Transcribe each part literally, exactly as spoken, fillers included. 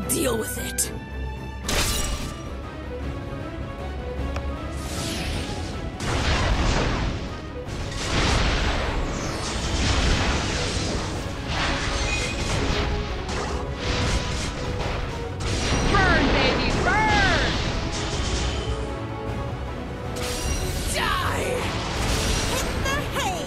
deal with it. Burn, baby, burn! Die! Hit the hay!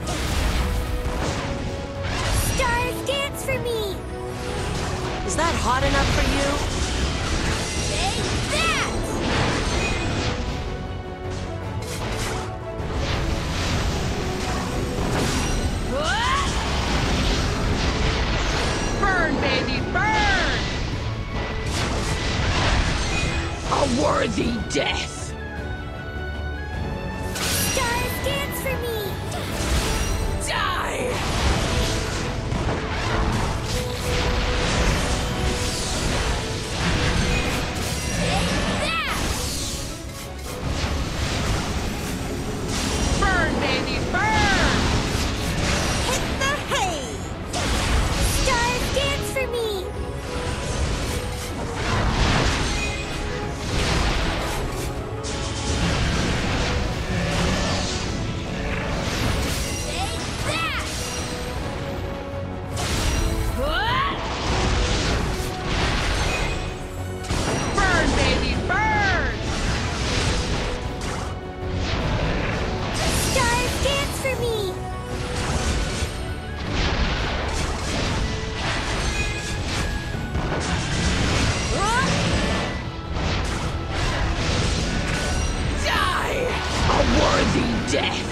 Stars dance for me! Is that hot enough for you? Take that! Burn, baby, burn! A worthy death! Stars dance for me! Die! Take that! Burn, baby, burn! Hit the hay! Stars dance for me! Take that! Burn, baby, burn! Stars dance for me! Die! A worthy death!